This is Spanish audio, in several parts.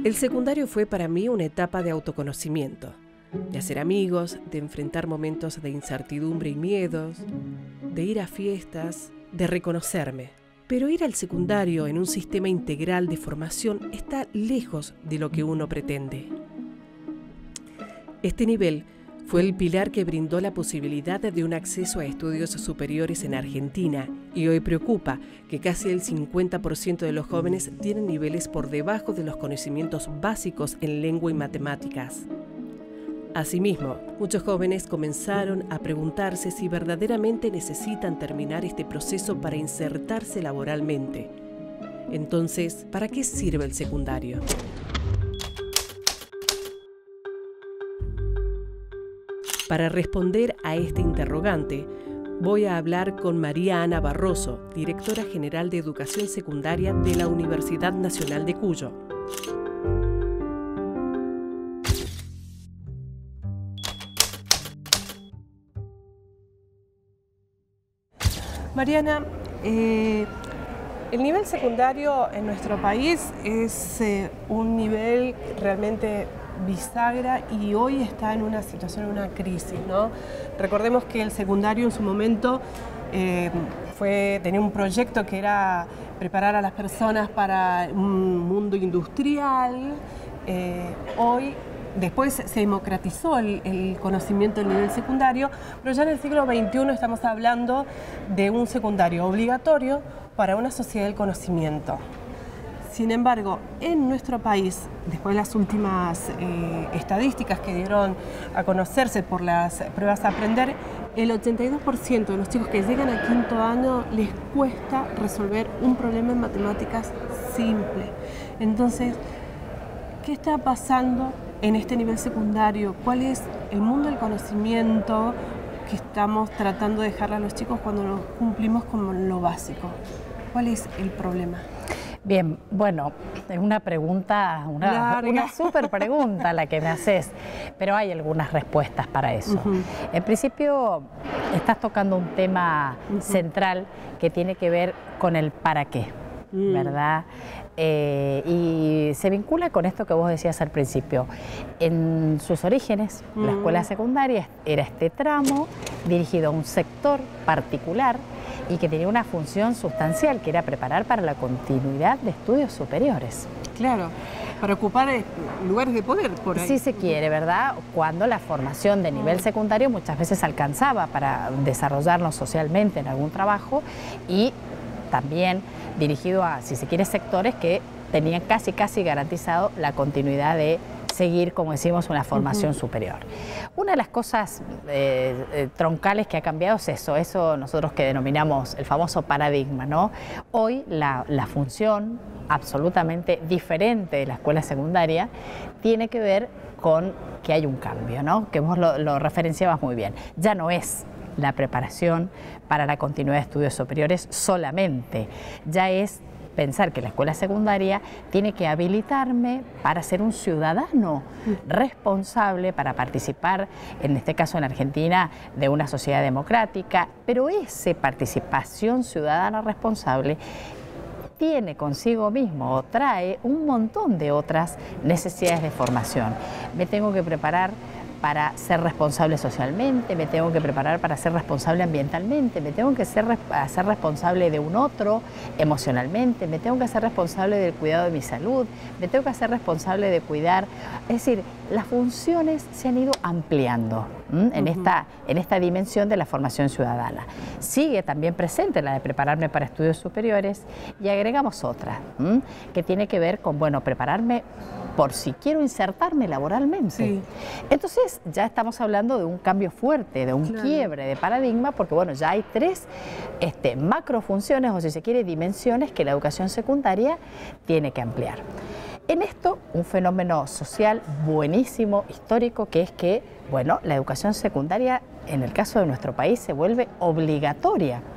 El secundario fue para mí una etapa de autoconocimiento, de hacer amigos, de enfrentar momentos de incertidumbre y miedos, de ir a fiestas, de reconocerme. Pero ir al secundario en un sistema integral de formación está lejos de lo que uno pretende. Este nivel fue el pilar que brindó la posibilidad de un acceso a estudios superiores en Argentina y hoy preocupa que casi el 50% de los jóvenes tienen niveles por debajo de los conocimientos básicos en lengua y matemáticas. Asimismo, muchos jóvenes comenzaron a preguntarse si verdaderamente necesitan terminar este proceso para insertarse laboralmente. Entonces, ¿para qué sirve el secundario? Para responder a este interrogante, voy a hablar con María Ana Barroso, directora general de Educación Secundaria de la Universidad Nacional de Cuyo. Mariana, el nivel secundario en nuestro país es un nivel realmente bisagra y hoy está en una situación, en una crisis, ¿no? Recordemos que el secundario en su momento tenía un proyecto que era preparar a las personas para un mundo industrial. Hoy, después se democratizó el conocimiento del nivel secundario, pero ya en el siglo XXI estamos hablando de un secundario obligatorio para una sociedad del conocimiento. Sin embargo, en nuestro país, después de las últimas estadísticas que dieron a conocerse por las pruebas a aprender, el 82% de los chicos que llegan a quinto año les cuesta resolver un problema en matemáticas simple. Entonces, ¿qué está pasando en este nivel secundario? ¿Cuál es el mundo del conocimiento que estamos tratando de dejarle a los chicos cuando nos cumplimos con lo básico? ¿Cuál es el problema? Bien, bueno, es una pregunta, una súper pregunta la que me haces, pero hay algunas respuestas para eso. En principio, estás tocando un tema central que tiene que ver con el para qué, ¿verdad? Y se vincula con esto que vos decías al principio. En sus orígenes, la escuela secundaria era este tramo dirigido a un sector particular y que tenía una función sustancial, que era preparar para la continuidad de estudios superiores. Claro, para ocupar lugares de poder por ahí. Sí se quiere, ¿verdad? Cuando la formación de nivel secundario muchas veces alcanzaba para desarrollarnos socialmente en algún trabajo y también dirigido a, si se quiere, sectores que tenían casi garantizado la continuidad de seguir, como decimos, una formación superior. Una de las cosas troncales que ha cambiado es eso nosotros que denominamos el famoso paradigma, ¿no? Hoy la función absolutamente diferente de la escuela secundaria tiene que ver con que hay un cambio, ¿no? Que vos lo referenciabas muy bien. Ya no es la preparación para la continuidad de estudios superiores solamente, ya es pensar que la escuela secundaria tiene que habilitarme para ser un ciudadano responsable, para participar, en este caso en Argentina, de una sociedad democrática, pero esa participación ciudadana responsable tiene consigo mismo o trae un montón de otras necesidades de formación. Me tengo que preparar para ser responsable socialmente, me tengo que preparar para ser responsable ambientalmente, me tengo que ser responsable de un otro emocionalmente, me tengo que hacer responsable del cuidado de mi salud, me tengo que hacer responsable de cuidar. Es decir, las funciones se han ido ampliando en esta dimensión de la formación ciudadana. Sigue también presente la de prepararme para estudios superiores y agregamos otra que tiene que ver con, bueno, prepararme por si quiero insertarme laboralmente. Sí. Entonces ya estamos hablando de un cambio fuerte, de un quiebre de paradigma, porque bueno, ya hay tres macrofunciones, o si se quiere, dimensiones que la educación secundaria tiene que ampliar. En esto, un fenómeno social buenísimo, histórico, que es que, bueno, la educación secundaria, en el caso de nuestro país, se vuelve obligatoria.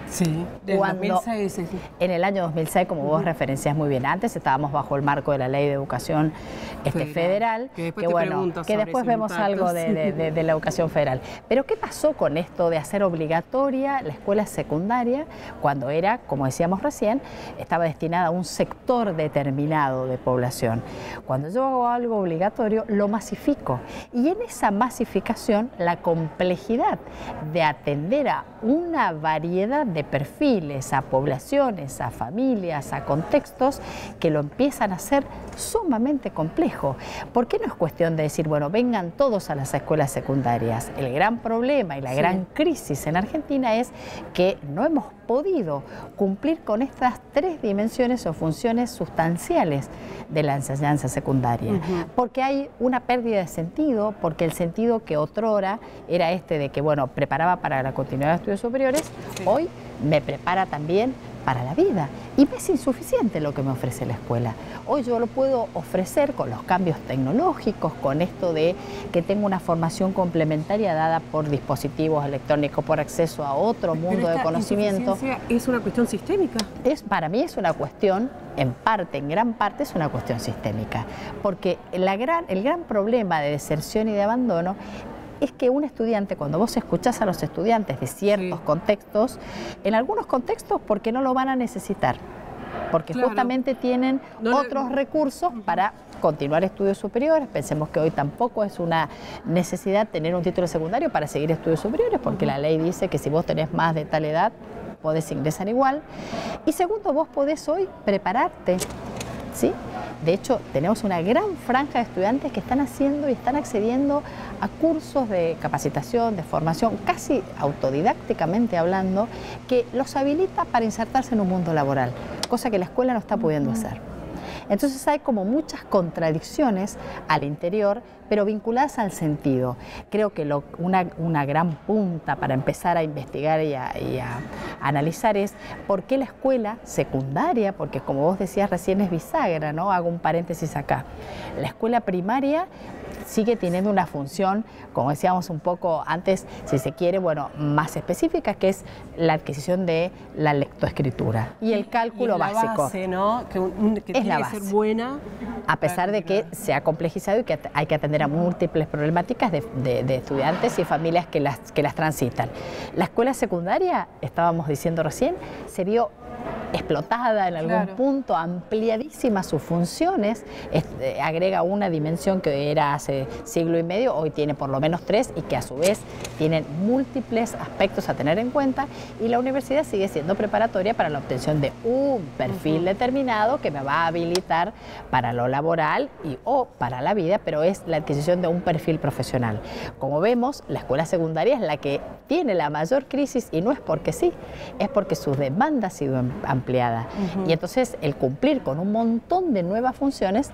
Sí, del 2006. En el año 2006, como vos referencias muy bien, antes estábamos bajo el marco de la Ley de Educación Federal, que después vemos algo de la educación federal. Pero ¿qué pasó con esto de hacer obligatoria la escuela secundaria cuando era, como decíamos recién, estaba destinada a un sector determinado de población? Cuando yo hago algo obligatorio, lo masifico. Y en esa masificación, la complejidad de atender a una variedad de perfiles, a poblaciones, a familias, a contextos que lo empiezan a hacer sumamente complejo. ¿Por qué no es cuestión de decir, bueno, vengan todos a las escuelas secundarias? El gran problema y la gran crisis en Argentina es que no hemos podido cumplir con estas tres dimensiones o funciones sustanciales de la enseñanza secundaria. Porque hay una pérdida de sentido, porque el sentido que otrora era este de que, bueno, preparaba para la continuidad de estudios superiores, hoy me prepara también para la vida. Y me es insuficiente lo que me ofrece la escuela. Hoy yo lo puedo ofrecer con los cambios tecnológicos, con esto de que tengo una formación complementaria dada por dispositivos electrónicos, por acceso a otro mundo de conocimiento. ¿Es una cuestión sistémica? Para mí es una cuestión, en gran parte es una cuestión sistémica. Porque el gran problema de deserción y de abandono es que un estudiante, cuando vos escuchás a los estudiantes de ciertos contextos, en algunos contextos porque no lo van a necesitar, porque justamente tienen otros recursos para continuar estudios superiores. Pensemos que hoy tampoco es una necesidad tener un título secundario para seguir estudios superiores, porque la ley dice que si vos tenés más de tal edad, podés ingresar igual. Y segundo, vos podés hoy prepararte, ¿sí? De hecho, tenemos una gran franja de estudiantes que están haciendo y están accediendo a cursos de capacitación, de formación, casi autodidácticamente hablando, que los habilita para insertarse en un mundo laboral, cosa que la escuela no está pudiendo hacer. Entonces hay como muchas contradicciones al interior, pero vinculadas al sentido. Creo que una gran punta para empezar a investigar y a analizar es por qué la escuela secundaria, porque como vos decías recién es bisagra, ¿no? Hago un paréntesis acá. La escuela primaria sigue teniendo una función, como decíamos un poco antes, si se quiere, bueno, más específica, que es la adquisición de la lectoescritura y el cálculo básico. Base, ¿no? Que tiene que ser buena. A pesar de que se ha complejizado y que hay que atender a múltiples problemáticas de estudiantes y familias que las transitan. La escuela secundaria, estábamos diciendo recién, se vio explotada en algún punto, ampliadísimas sus funciones, agrega una dimensión que era hace siglo y medio, hoy tiene por lo menos 3 y que a su vez tienen múltiples aspectos a tener en cuenta, y la universidad sigue siendo preparatoria para la obtención de un perfil determinado que me va a habilitar para lo laboral o para la vida, pero es la adquisición de un perfil profesional. Como vemos, la escuela secundaria es la que tiene la mayor crisis, y no es porque sí, es porque su demanda ha sido ampliada. Y entonces el cumplir con un montón de nuevas funciones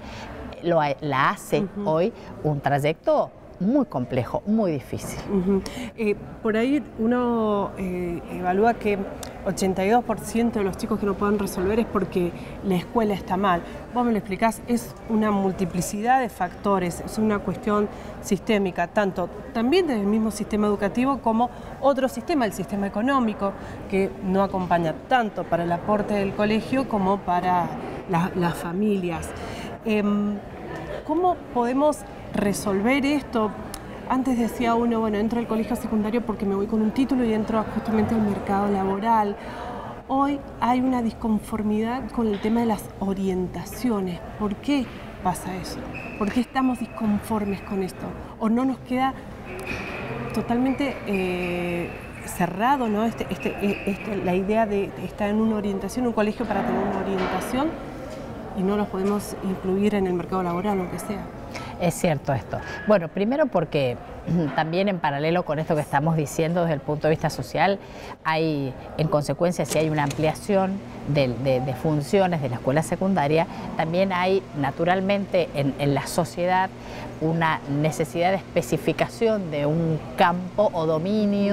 la hace hoy un trayecto muy complejo, muy difícil. Por ahí uno evalúa que 82% de los chicos que no pueden resolver es porque la escuela está mal. Vos me lo explicás, es una multiplicidad de factores, es una cuestión sistémica, también del mismo sistema educativo como otro sistema, el sistema económico, que no acompaña tanto para el aporte del colegio como para las familias. ¿Cómo podemos resolver esto? Antes decía uno, bueno, entro al colegio secundario porque me voy con un título y entro justamente al mercado laboral. Hoy hay una disconformidad con el tema de las orientaciones. ¿Por qué pasa eso? ¿Por qué estamos disconformes con esto? ¿O no nos queda totalmente cerrado, ¿no? La idea de estar en una orientación, un colegio para tener una orientación, y no los podemos incluir en el mercado laboral, aunque sea? Es cierto esto. Bueno, primero porque también en paralelo con esto que estamos diciendo desde el punto de vista social, hay, en consecuencia, si hay una ampliación de funciones de la escuela secundaria, también hay naturalmente en la sociedad una necesidad de especificación de un campo o dominio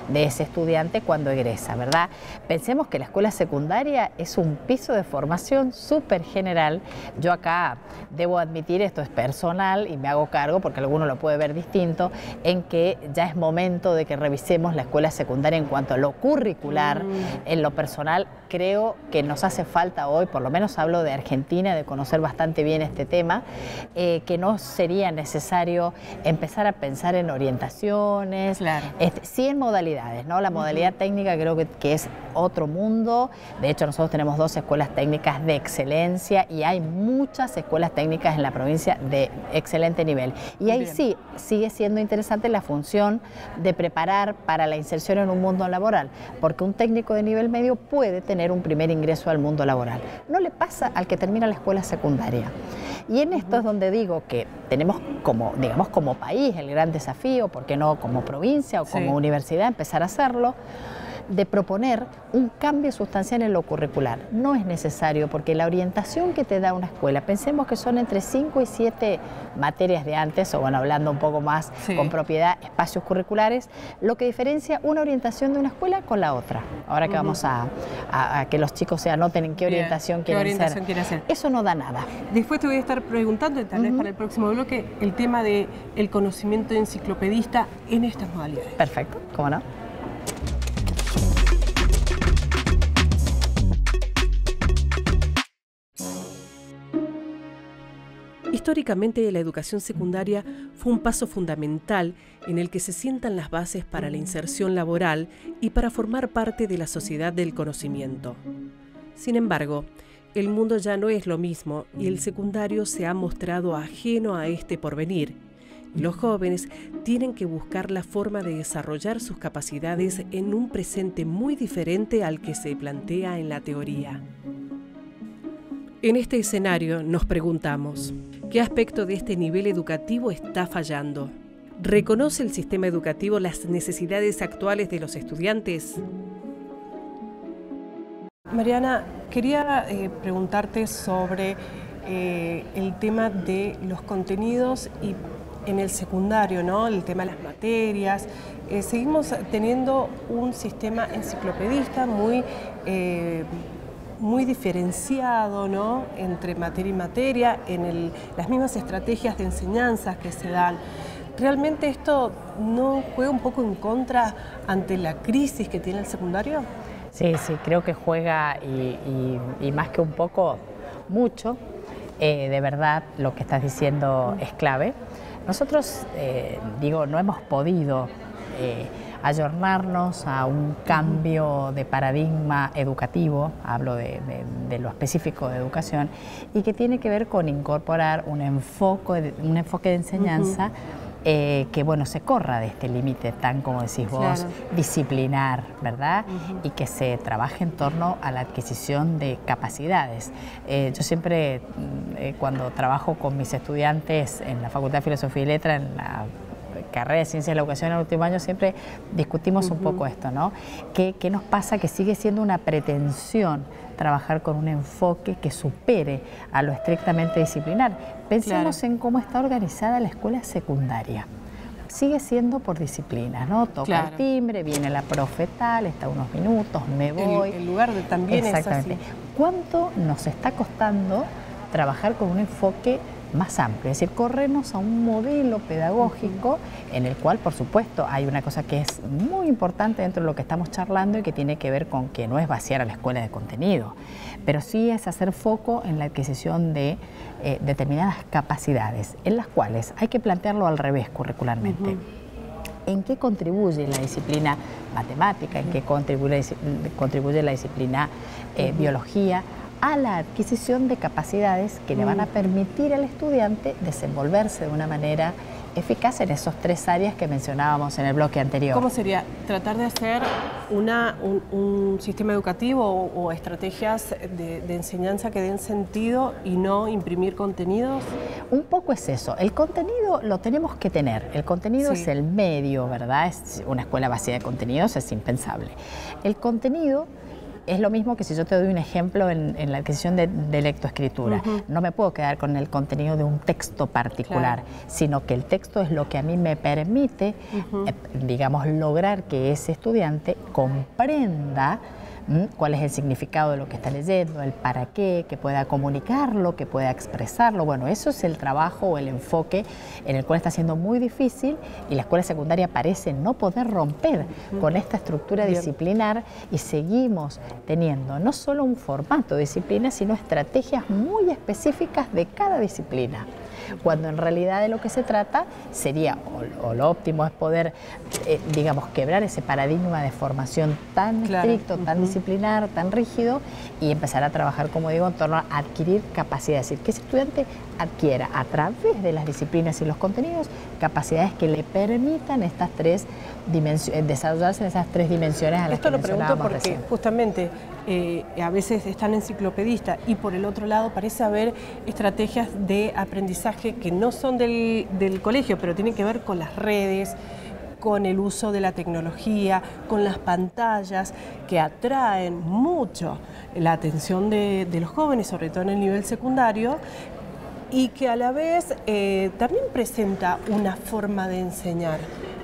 de ese estudiante cuando egresa, ¿verdad? Pensemos que la escuela secundaria es un piso de formación súper general. Yo acá debo admitir, esto es personal y me hago cargo porque alguno lo puede ver distinto, en que ya es momento de que revisemos la escuela secundaria en cuanto a lo curricular. En lo personal creo que nos hace falta hoy, por lo menos hablo de Argentina, de conocer bastante bien este tema, que no sería necesario empezar a pensar en orientaciones, claro. Sí en modalidades, ¿no? La modalidad técnica creo que es otro mundo. De hecho, nosotros tenemos 2 escuelas técnicas de excelencia y hay muchas escuelas técnicas en la provincia de excelente nivel. Y ahí sí sigue siendo interesante la función de preparar para la inserción en un mundo laboral, porque un técnico de nivel medio puede tener un primer ingreso al mundo laboral. No le pasa al que termina la escuela secundaria. Y en esto es donde digo que tenemos como, digamos, como país el gran desafío, ¿por qué no como provincia o como universidad empezar a hacerlo?, de proponer un cambio sustancial en lo curricular. No es necesario, porque la orientación que te da una escuela, pensemos que son entre 5 y 7 materias de antes, o bueno, hablando un poco más con propiedad, espacios curriculares, lo que diferencia una orientación de una escuela con la otra. Ahora que vamos a que los chicos se anoten en qué orientación quieren hacer. Eso no da nada. Después te voy a estar preguntando, y tal vez para el próximo bloque, el tema del conocimiento enciclopedista en estas modalidades. Perfecto, ¿cómo no? Históricamente, la educación secundaria fue un paso fundamental en el que se sientan las bases para la inserción laboral y para formar parte de la sociedad del conocimiento. Sin embargo, el mundo ya no es lo mismo y el secundario se ha mostrado ajeno a este porvenir. Los jóvenes tienen que buscar la forma de desarrollar sus capacidades en un presente muy diferente al que se plantea en la teoría. En este escenario nos preguntamos, ¿qué aspecto de este nivel educativo está fallando? ¿Reconoce el sistema educativo las necesidades actuales de los estudiantes? Mariana, quería preguntarte sobre el tema de los contenidos y en el secundario, ¿no? El tema de las materias. Seguimos teniendo un sistema enciclopedista muy diferenciado, ¿no?, entre materia y materia, en las mismas estrategias de enseñanzas que se dan. ¿Realmente esto no juega un poco en contra ante la crisis que tiene el secundario? Sí, creo que juega y más que un poco, mucho. De verdad, lo que estás diciendo es clave. Nosotros, no hemos podido ayornarnos a un cambio de paradigma educativo, hablo de lo específico de educación, y que tiene que ver con incorporar un enfoque de enseñanza que, bueno, se corra de este límite tan, como decís vos, disciplinar, ¿verdad? Y que se trabaje en torno a la adquisición de capacidades. Yo siempre, cuando trabajo con mis estudiantes en la Facultad de Filosofía y Letras, en la carrera de Ciencias de la Educación en el último año, siempre discutimos un poco esto, ¿no? ¿Qué nos pasa? Que sigue siendo una pretensión trabajar con un enfoque que supere a lo estrictamente disciplinar. Pensemos en cómo está organizada la escuela secundaria. Sigue siendo por disciplinas, ¿no? Toca el timbre, viene la profe tal, está unos minutos, me voy. El lugar también es así. ¿Cuánto nos está costando trabajar con un enfoque más amplio, es decir, corrernos a un modelo pedagógico en el cual, por supuesto, hay una cosa que es muy importante dentro de lo que estamos charlando y que tiene que ver con que no es vaciar a la escuela de contenido, pero sí es hacer foco en la adquisición de determinadas capacidades, en las cuales hay que plantearlo al revés curricularmente. ¿En qué contribuye la disciplina matemática? ¿En qué contribuye la disciplina biología? A la adquisición de capacidades que le van a permitir al estudiante desenvolverse de una manera eficaz en esos 3 áreas que mencionábamos en el bloque anterior. ¿Cómo sería? ¿Tratar de hacer un sistema educativo o estrategias de enseñanza que den sentido y no imprimir contenidos? Un poco es eso. El contenido lo tenemos que tener. El contenido es el medio, ¿verdad? Es una escuela vacía de contenidos, es impensable. El contenido es lo mismo que si yo te doy un ejemplo en la adquisición de lectoescritura. No me puedo quedar con el contenido de un texto particular, sino que el texto es lo que a mí me permite, digamos, lograr que ese estudiante comprenda cuál es el significado de lo que está leyendo, el para qué, que pueda comunicarlo, que pueda expresarlo. Bueno, eso es el trabajo o el enfoque en el cual está siendo muy difícil y la escuela secundaria parece no poder romper con esta estructura disciplinar y seguimos teniendo no solo un formato de disciplina, sino estrategias muy específicas de cada disciplina. Cuando en realidad de lo que se trata sería, o lo óptimo es poder, digamos, quebrar ese paradigma de formación tan estricto, tan disciplinar, tan rígido y empezar a trabajar, como digo, en torno a adquirir capacidades. Es decir, que ese estudiante adquiera a través de las disciplinas y los contenidos capacidades que le permitan estas tres dimensiones, desarrollarse en esas tres dimensiones a las que mencionábamos. Esto lo pregunto porque recién. Justamente a veces están enciclopedistas y por el otro lado parece haber estrategias de aprendizaje que no son del colegio, pero tienen que ver con las redes, con el uso de la tecnología, con las pantallas que atraen mucho la atención de los jóvenes, sobre todo en el nivel secundario, y que a la vez también presenta una forma de enseñar.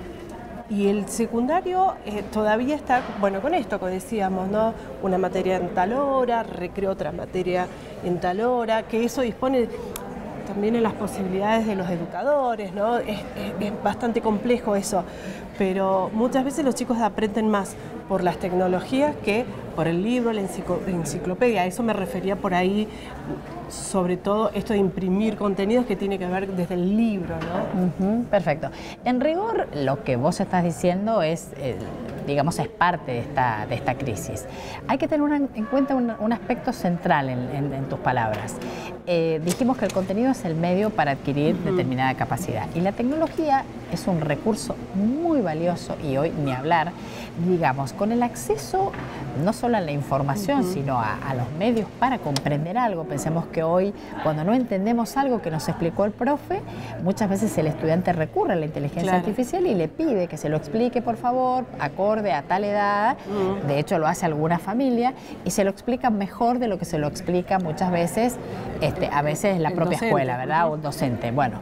Y el secundario todavía está, bueno, con esto que decíamos, ¿no? Una materia en tal hora, recreo otra materia en tal hora, que eso dispone también en las posibilidades de los educadores, ¿no? Es bastante complejo eso, pero muchas veces los chicos aprenden más por las tecnologías que por el libro, la enciclopedia. A eso me refería por ahí, sobre todo esto de imprimir contenidos que tiene que ver desde el libro, ¿no? Perfecto. En rigor, lo que vos estás diciendo es, digamos, es parte de esta crisis. Hay que tener en cuenta un aspecto central en tus palabras. Dijimos que el contenido es el medio para adquirir determinada capacidad y la tecnología es un recurso muy valioso y hoy ni hablar, digamos, con el acceso no solo a la información, sino a los medios para comprender algo. Pensemos que hoy, cuando no entendemos algo que nos explicó el profe, muchas veces el estudiante recurre a la inteligencia artificial y le pide que se lo explique, por favor, acorde a tal edad. De hecho, lo hace alguna familia y se lo explica mejor de lo que se lo explica muchas veces, a veces la propia escuela, ¿verdad? O un docente. Bueno,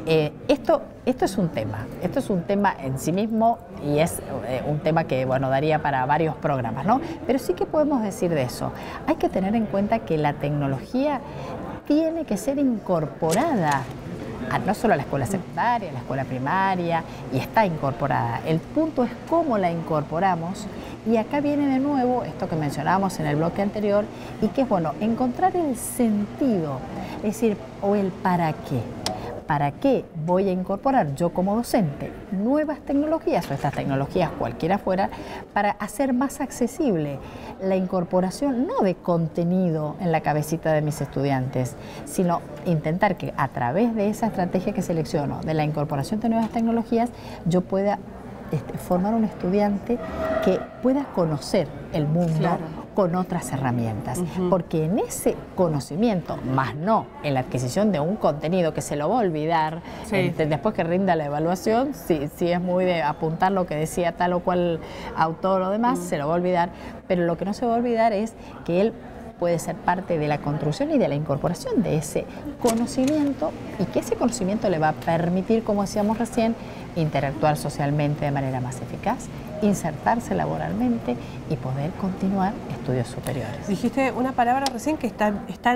esto es un tema. Esto es un tema en sí mismo y es un tema que, bueno, daría para varios programas, ¿no? Pero sí que podemos decir de eso. Hay que tener en cuenta que la tecnología tiene que ser incorporada no solo a la escuela secundaria, a la escuela primaria, y está incorporada. El punto es cómo la incorporamos, y acá viene de nuevo esto que mencionábamos en el bloque anterior, y que es, bueno, encontrar el sentido, es decir, o el para qué. ¿Para qué voy a incorporar yo como docente nuevas tecnologías o estas tecnologías cualquiera fuera para hacer más accesible la incorporación no de contenido en la cabecita de mis estudiantes, sino intentar que a través de esa estrategia que selecciono de la incorporación de nuevas tecnologías yo pueda formar un estudiante que pueda conocer el mundo con otras herramientas, porque en ese conocimiento, más no en la adquisición de un contenido que se lo va a olvidar, después que rinda la evaluación, si es muy de apuntar lo que decía tal o cual autor o demás, se lo va a olvidar, pero lo que no se va a olvidar es que él puede ser parte de la construcción y de la incorporación de ese conocimiento y que ese conocimiento le va a permitir, como decíamos recién, interactuar socialmente de manera más eficaz, insertarse laboralmente y poder continuar estudios superiores. Dijiste una palabra recién que está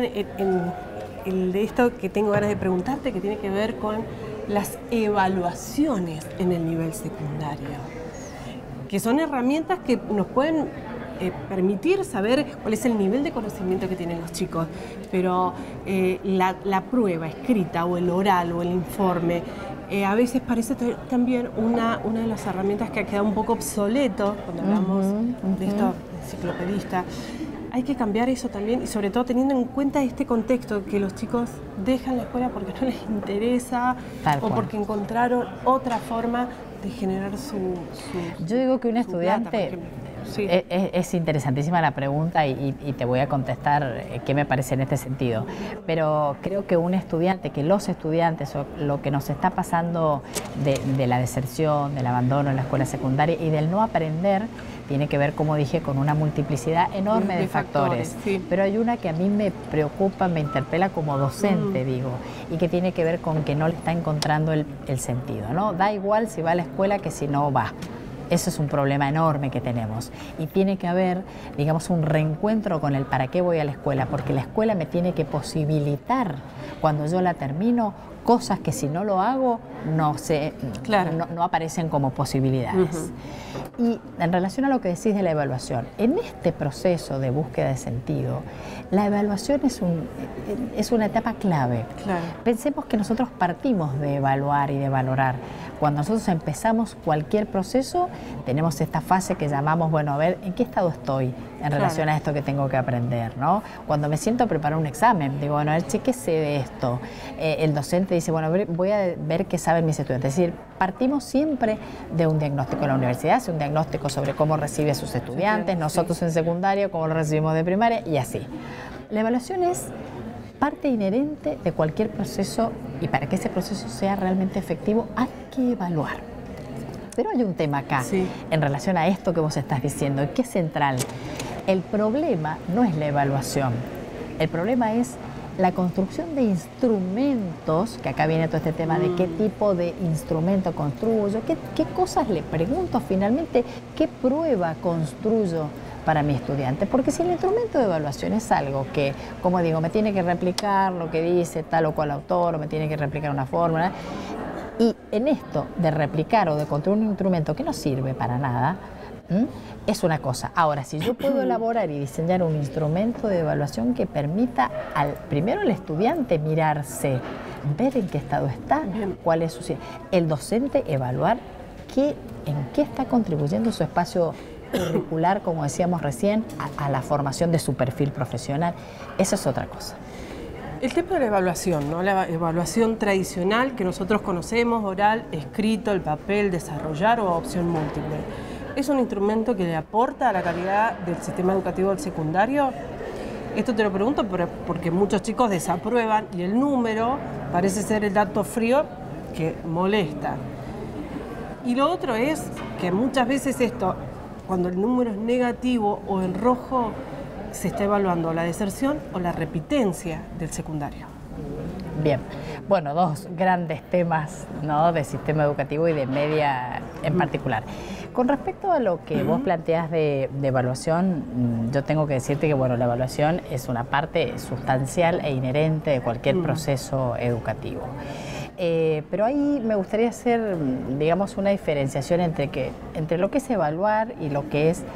en de esto que tengo ganas de preguntarte, que tiene que ver con las evaluaciones en el nivel secundario, que son herramientas que nos pueden permitir saber cuál es el nivel de conocimiento que tienen los chicos, pero la prueba escrita o el oral o el informe a veces parece también una de las herramientas que ha quedado un poco obsoleto cuando hablamos de esto enciclopedista. Hay que cambiar eso también y sobre todo teniendo en cuenta este contexto que los chicos dejan la escuela porque no les interesa o porque encontraron otra forma de generar su Yo digo que un estudiante... Sí. Es interesantísima la pregunta y te voy a contestar qué me parece en este sentido. Pero creo que un estudiante, que los estudiantes, o lo que nos está pasando de la deserción, del abandono en la escuela secundaria y del no aprender, tiene que ver, como dije, con una multiplicidad enorme de factores. Sí. Pero hay una que a mí me preocupa, me interpela como docente, digo, y que tiene que ver con que no le está encontrando el sentido, ¿no? Da igual si va a la escuela que si no va. Eso es un problema enorme que tenemos y tiene que haber, digamos, un reencuentro con el para qué voy a la escuela, porque la escuela me tiene que posibilitar, cuando yo la termino, cosas que si no lo hago no aparecen como posibilidades. Y en relación a lo que decís de la evaluación, en este proceso de búsqueda de sentido, la evaluación es una etapa clave. Pensemos que nosotros partimos de evaluar y de valorar. Cuando nosotros empezamos cualquier proceso, tenemos esta fase que llamamos, bueno, a ver, ¿en qué estado estoy en relación a esto que tengo que aprender, ¿no? Cuando me siento a preparar un examen, digo, bueno, a ver, ¿qué sé de esto? El docente dice, bueno, voy a ver qué saben mis estudiantes. Es decir, partimos siempre de un diagnóstico en la universidad, hace un diagnóstico sobre cómo recibe a sus estudiantes, nosotros en secundario, cómo lo recibimos de primaria y así. La evaluación es parte inherente de cualquier proceso y para que ese proceso sea realmente efectivo hay que evaluar. Pero hay un tema acá en relación a esto que vos estás diciendo, que es central. El problema no es la evaluación, el problema es la construcción de instrumentos, que acá viene todo este tema de qué tipo de instrumento construyo, qué cosas le pregunto finalmente, qué prueba construyo para mi estudiante, porque si el instrumento de evaluación es algo que, como digo, me tiene que replicar lo que dice tal o cual autor, o me tiene que replicar una fórmula, y en esto de replicar o de construir un instrumento que no sirve para nada, es una cosa. Ahora, si yo puedo elaborar y diseñar un instrumento de evaluación que permita primero al estudiante mirarse, ver en qué estado está, cuál es el docente evaluar en qué está contribuyendo su espacio curricular, como decíamos recién, a la formación de su perfil profesional. Esa es otra cosa. El tema de la evaluación, ¿no? La evaluación tradicional que nosotros conocemos, oral, escrito, el papel, desarrollar o opción múltiple, ¿es un instrumento que le aporta a la calidad del sistema educativo del secundario? Esto te lo pregunto porque muchos chicos desaprueban y el número parece ser el dato frío que molesta. Y lo otro es que muchas veces cuando el número es negativo o en rojo, se está evaluando la deserción o la repitencia del secundario. Bien, bueno, dos grandes temas, ¿no?, de sistema educativo y de media en particular. Con respecto a lo que vos planteás de evaluación, yo tengo que decirte que, bueno, la evaluación es una parte sustancial e inherente de cualquier proceso educativo. Pero ahí me gustaría hacer, digamos, una diferenciación entre lo que es evaluar y lo que es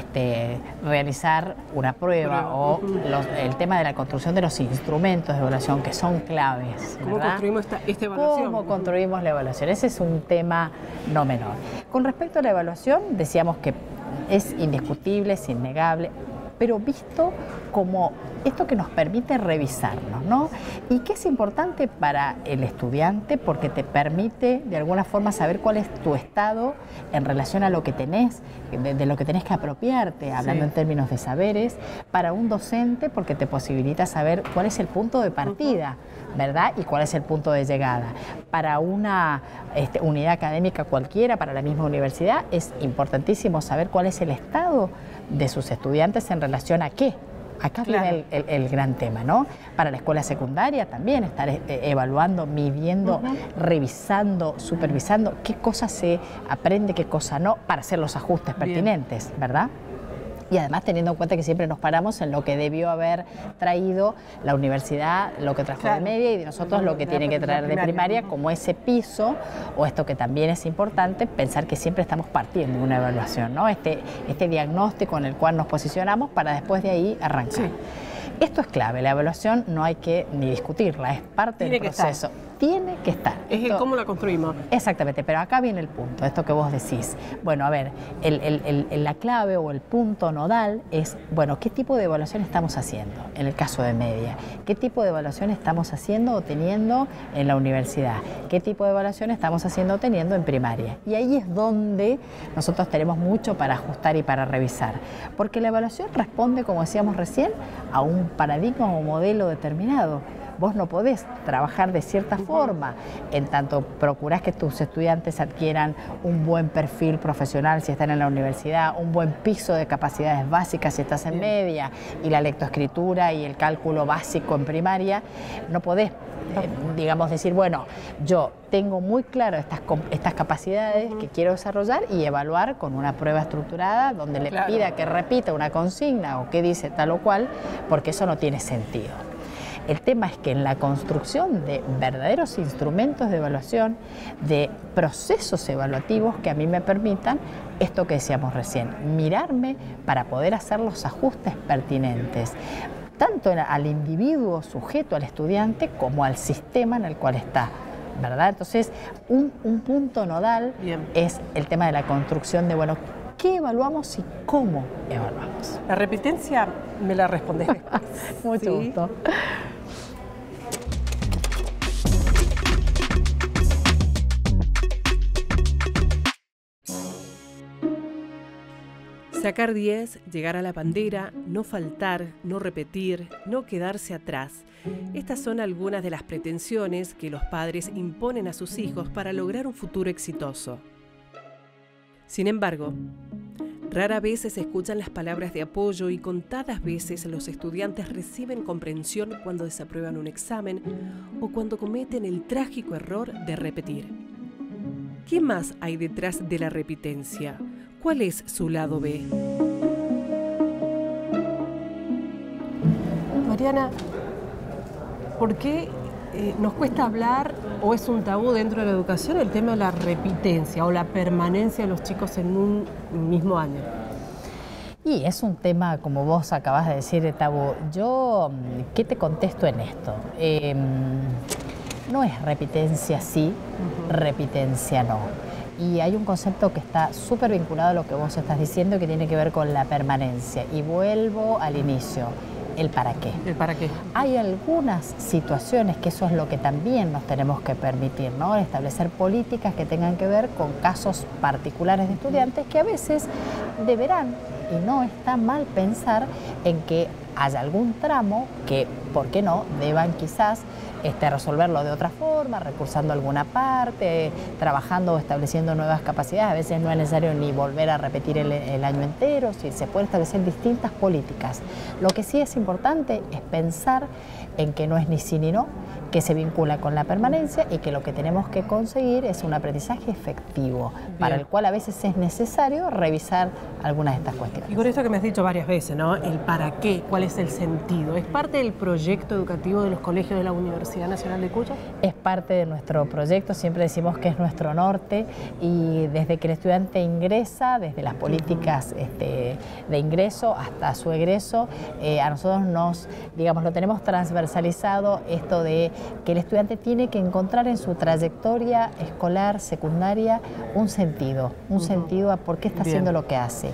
realizar una prueba o el tema de la construcción de los instrumentos de evaluación que son claves. ¿Cómo construimos esta evaluación? ¿Cómo construimos la evaluación? Ese es un tema no menor. Con respecto a la evaluación, decíamos que es indiscutible, es innegable, pero visto como esto que nos permite revisarnos, ¿no? Y que es importante para el estudiante porque te permite de alguna forma saber cuál es tu estado en relación a lo que tenés, de lo que tenés que apropiarte, hablando en términos de saberes, para un docente porque te posibilita saber cuál es el punto de partida, ¿verdad? Y cuál es el punto de llegada. Para una unidad académica cualquiera, para la misma universidad, es importantísimo saber cuál es el estado de sus estudiantes en relación a qué. Acá viene el gran tema, ¿no? Para la escuela secundaria también estar evaluando, midiendo, revisando, supervisando qué cosa se aprende, qué cosa no, para hacer los ajustes pertinentes, ¿verdad? Y además teniendo en cuenta que siempre nos paramos en lo que debió haber traído la universidad, lo que trajo de media y de nosotros lo que tiene que traer de primaria como ese piso, o esto que también es importante, pensar que siempre estamos partiendo de una evaluación, ¿no? Este diagnóstico en el cual nos posicionamos para después de ahí arrancar. Esto es clave, la evaluación no hay que ni discutirla, es parte del proceso. Tiene que estar. Es el cómo la construimos. Exactamente, pero acá viene el punto, esto que vos decís. Bueno, a ver, la clave o el punto nodal es, bueno, ¿qué tipo de evaluación estamos haciendo en el caso de media? ¿Qué tipo de evaluación estamos haciendo o teniendo en la universidad? ¿Qué tipo de evaluación estamos haciendo o teniendo en primaria? Y ahí es donde nosotros tenemos mucho para ajustar y para revisar. Porque la evaluación responde, como decíamos recién, a un paradigma o modelo determinado. vos no podés trabajar de cierta forma, en tanto procurás que tus estudiantes adquieran un buen perfil profesional si están en la universidad, un buen piso de capacidades básicas si estás en media, y la lectoescritura y el cálculo básico en primaria, no podés digamos, decir, bueno, yo tengo muy claro estas capacidades que quiero desarrollar y evaluar con una prueba estructurada donde le pida que repita una consigna o que dice tal o cual, porque eso no tiene sentido. El tema es que en la construcción de verdaderos instrumentos de evaluación, de procesos evaluativos que a mí me permitan esto que decíamos recién, mirarme para poder hacer los ajustes pertinentes, tanto al individuo sujeto, al estudiante, como al sistema en el cual está, ¿verdad? Entonces, un punto nodal es el tema de la construcción de, bueno, ¿qué evaluamos y cómo evaluamos? La repitencia me la respondés después. Mucho gusto. Sacar 10, llegar a la bandera, no faltar, no repetir, no quedarse atrás. Estas son algunas de las pretensiones que los padres imponen a sus hijos para lograr un futuro exitoso. Sin embargo, rara vez se escuchan las palabras de apoyo y contadas veces los estudiantes reciben comprensión cuando desaprueban un examen o cuando cometen el trágico error de repetir. ¿Qué más hay detrás de la repitencia? ¿Cuál es su lado B? Mariana, ¿por qué nos cuesta hablar o es un tabú dentro de la educación el tema de la repitencia o la permanencia de los chicos en un mismo año? Y es un tema, como vos acabas de decir, de tabú. Yo, ¿qué te contesto en esto? No es repitencia sí, repitencia no. Y hay un concepto que está súper vinculado a lo que vos estás diciendo, que tiene que ver con la permanencia. Y vuelvo al inicio, el para qué. ¿El para qué? Hay algunas situaciones que eso es lo que también nos tenemos que permitir, ¿no? Establecer políticas que tengan que ver con casos particulares de estudiantes que a veces deberán, y no está mal pensar en que haya algún tramo que, ¿por qué no?, deban quizás resolverlo de otra forma, recursando alguna parte, trabajando o estableciendo nuevas capacidades. A veces no es necesario ni volver a repetir el año entero, si se pueden establecer distintas políticas. Lo que sí es importante es pensar en que no es ni sí ni no, que se vincula con la permanencia y que lo que tenemos que conseguir es un aprendizaje efectivo, para el cual a veces es necesario revisar algunas de estas cuestiones. Y con esto que me has dicho varias veces, ¿no? El para qué, cuál es el sentido. ¿Es parte del proyecto educativo de los colegios de la Universidad Nacional de Cuyo? Es parte de nuestro proyecto, siempre decimos que es nuestro norte, y desde que el estudiante ingresa, desde las políticas de ingreso hasta su egreso, a nosotros lo tenemos transversalizado, esto de que el estudiante tiene que encontrar en su trayectoria escolar, secundaria, un sentido a por qué está haciendo lo que hace.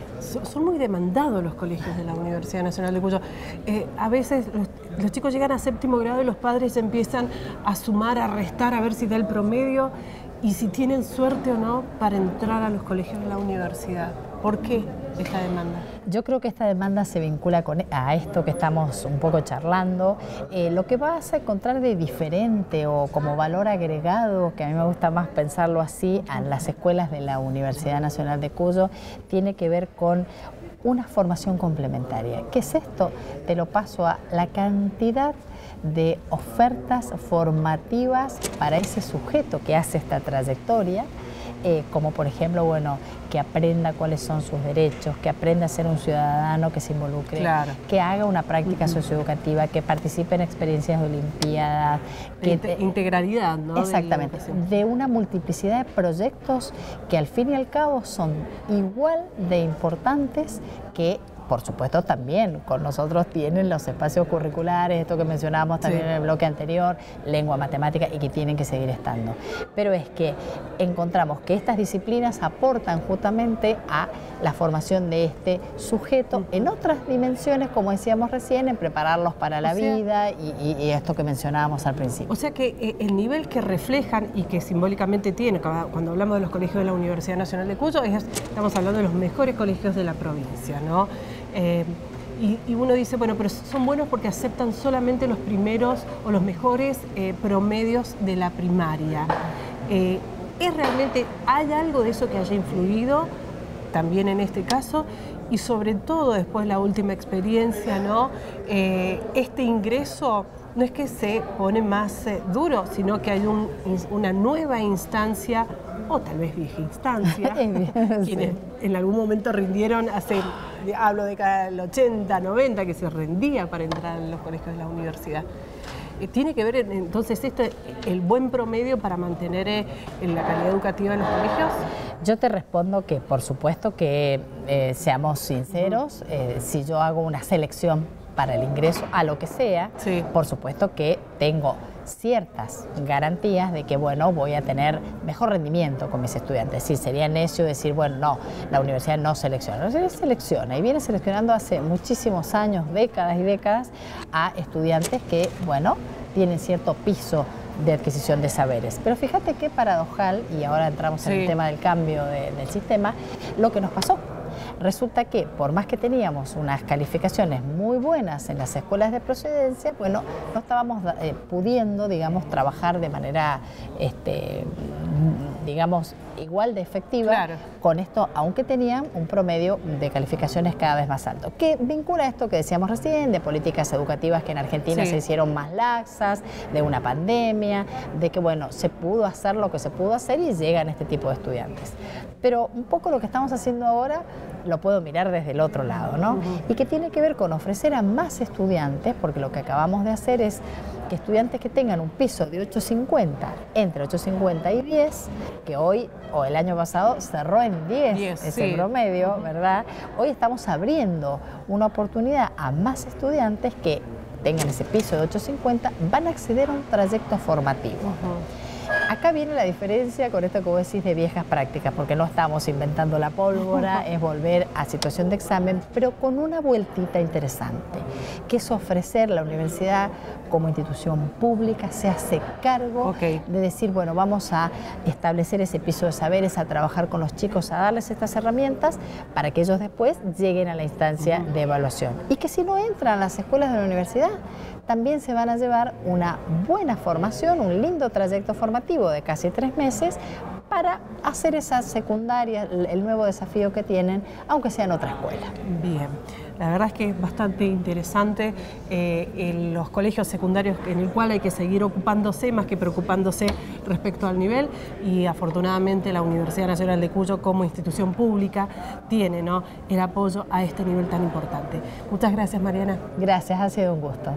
Son muy demandados los colegios de la Universidad Nacional de Cuyo. A veces los chicos llegan a 7º grado y los padres empiezan a sumar, a restar, a ver si da el promedio y si tienen suerte o no para entrar a los colegios de la universidad. ¿Por qué esta demanda? Yo creo que esta demanda se vincula a esto que estamos un poco charlando. Lo que vas a encontrar de diferente o como valor agregado, que a mí me gusta más pensarlo así, en las escuelas de la Universidad Nacional de Cuyo, tiene que ver con una formación complementaria. ¿Qué es esto? Te lo paso a la cantidad de ofertas formativas para ese sujeto que hace esta trayectoria, como por ejemplo, que aprenda cuáles son sus derechos, que aprenda a ser un ciudadano que se involucre, que haga una práctica socioeducativa, que participe en experiencias de olimpiadas. Integralidad, ¿no? Exactamente, de una multiplicidad de proyectos que al fin y al cabo son igual de importantes que, por supuesto, también con nosotros tienen los espacios curriculares, esto que mencionábamos también en el bloque anterior, lengua, matemática, y que tienen que seguir estando. Pero es que encontramos que estas disciplinas aportan justamente a la formación de este sujeto en otras dimensiones, como decíamos recién, en prepararlos para la vida y esto que mencionábamos al principio. O sea que el nivel que reflejan y que simbólicamente tiene, cuando hablamos de los colegios de la Universidad Nacional de Cuyo, estamos hablando de los mejores colegios de la provincia, ¿no? Y uno dice, bueno, pero son buenos porque aceptan solamente los primeros o los mejores promedios de la primaria. ¿Es realmente, hay algo de eso que haya influido también en este caso? Y sobre todo después la última experiencia, ¿no? Este ingreso no es que se pone más duro, sino que hay una nueva instancia, o tal vez vieja instancia, quienes en algún momento rindieron, hablo de cada el 80, 90, que se rendía para entrar en los colegios de la universidad. ¿Tiene que ver entonces esto, el buen promedio para mantener la calidad educativa en los colegios? Yo te respondo que por supuesto que seamos sinceros, si yo hago una selección para el ingreso a lo que sea, sí, por supuesto que tengo ciertas garantías de que, bueno, voy a tener mejor rendimiento con mis estudiantes. Sí, sería necio decir, bueno, no, la universidad no selecciona. La universidad selecciona y viene seleccionando hace muchísimos años, décadas y décadas, a estudiantes que, bueno, tienen cierto piso de adquisición de saberes. Pero fíjate qué paradojal, y ahora entramos en el tema del cambio del sistema, lo que nos pasó. Resulta que, por más que teníamos unas calificaciones muy buenas en las escuelas de procedencia, bueno, no estábamos pudiendo, digamos, trabajar de manera, digamos, igual de efectiva, claro, con esto, aunque tenían un promedio de calificaciones cada vez más alto. Que vincula esto que decíamos recién, de políticas educativas que en Argentina se hicieron más laxas, de una pandemia, de que, bueno, se pudo hacer lo que se pudo hacer y llegan este tipo de estudiantes. Pero un poco lo que estamos haciendo ahora lo puedo mirar desde el otro lado, ¿no? Y que tiene que ver con ofrecer a más estudiantes, porque lo que acabamos de hacer es que estudiantes que tengan un piso de 8.50, entre 8.50 y 10, que hoy o el año pasado cerró en 10 ese promedio, ¿verdad? Hoy estamos abriendo una oportunidad a más estudiantes que tengan ese piso de 8.50, van a acceder a un trayecto formativo. Acá viene la diferencia con esto que vos decís de viejas prácticas, porque no estamos inventando la pólvora, es volver a situación de examen, pero con una vueltita interesante, que es ofrecer la universidad como institución pública, se hace cargo de decir, bueno, vamos a establecer ese piso de saberes, a trabajar con los chicos, a darles estas herramientas para que ellos después lleguen a la instancia de evaluación. Y que si no entran a las escuelas de la universidad, también se van a llevar una buena formación, un lindo trayecto formativo de casi 3 meses para hacer esa secundaria, el nuevo desafío que tienen, aunque sea en otra escuela. Bien, la verdad es que es bastante interesante en los colegios secundarios en el cual hay que seguir ocupándose, más que preocupándose respecto al nivel, y afortunadamente la Universidad Nacional de Cuyo como institución pública tiene, ¿no?, el apoyo a este nivel tan importante. Muchas gracias, Mariana. Gracias, ha sido un gusto.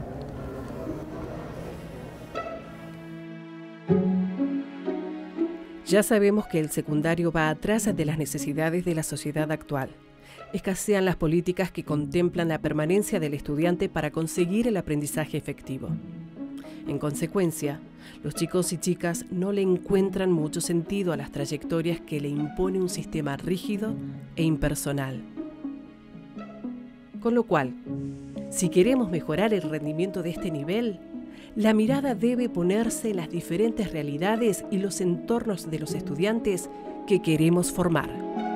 Ya sabemos que el secundario va atrás de las necesidades de la sociedad actual. Escasean las políticas que contemplan la permanencia del estudiante para conseguir el aprendizaje efectivo. En consecuencia, los chicos y chicas no le encuentran mucho sentido a las trayectorias que le impone un sistema rígido e impersonal. Con lo cual, si queremos mejorar el rendimiento de este nivel, la mirada debe ponerse en las diferentes realidades y los entornos de los estudiantes que queremos formar.